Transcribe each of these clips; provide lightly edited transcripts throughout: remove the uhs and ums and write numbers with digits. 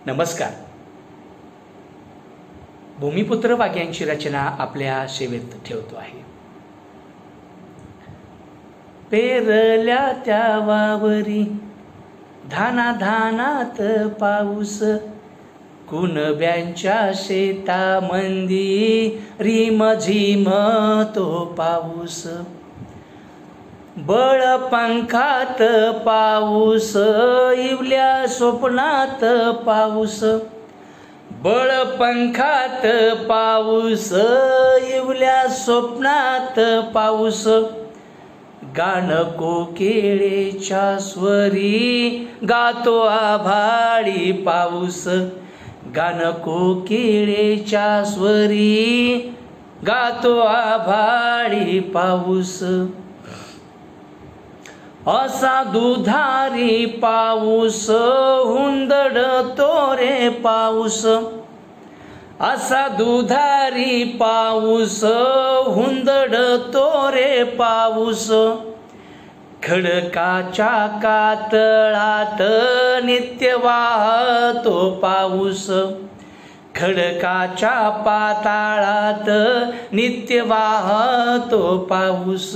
नमस्कार. भूमिपुत्र वाक्यांची रचना आपल्या सेवेत ठेवतो आहे. पेरल्या त्या वावरी धानात पाऊस, कुणब्यांच्या शेतामंदी रिमझिम तो पाऊस. बळपंखात पाऊस, इवल्या स्वप्नात पाऊस. बळपंखात पाऊस, इवल्या स्वप्नात पाऊस. गाणं कोकिळेच्या स्वरी, गातो आभाळी पाऊस. गाणं कोकिळेच्या स्वरी, गातो आभाळी पाऊस. असा दुधारी पाऊस, हुंदडतो रे पाऊस. असा दुधारी पाऊस, हुंदडतो रे पाऊस. खडकाच्या कातळात नित्य वाहतो पाऊस. खडकाच्या पाताळात नित्य वाहतो पाऊस.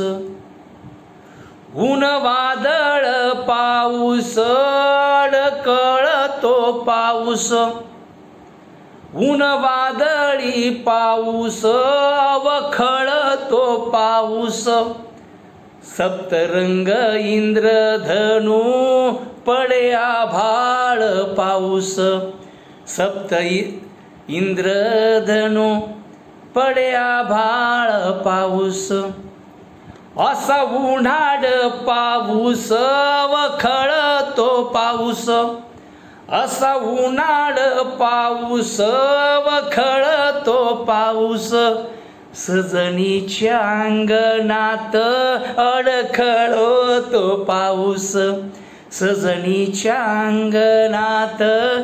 ऊन वादळ पाऊस, अडकळतो पाऊस. ऊन वादळी पाऊस, अवखळतो पाऊस. सप्तरंग इंद्रधनु, पडे आभाळ पाऊस. सप्त इंद्रधनु, पडे आभाळ पाऊस. असा उन्हाळ पाऊस, अवखळतो पाऊस. असा उन्हाळ पाऊस, अवखळतो पाऊस. सजनीच्या अंगणात अडखळतो पाऊस. सजनीच्या अंगणात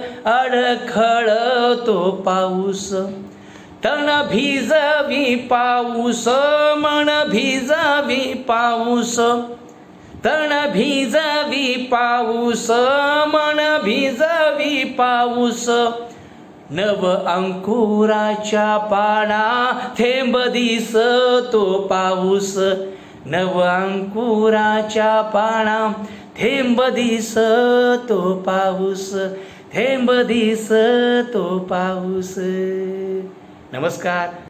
अडखळतो पाऊस. तण भिजवी पाऊस, मन भिजवी पाऊस. तण भिजवी पाऊस, मन भिजवी पाऊस. नव अंकुराच्या पाना, थेंब दिसतो पाऊस. नव अंकुराच्या पाना, थेंब दिसतो पाऊस. थेंब दिसतो पाऊस. नमस्कार.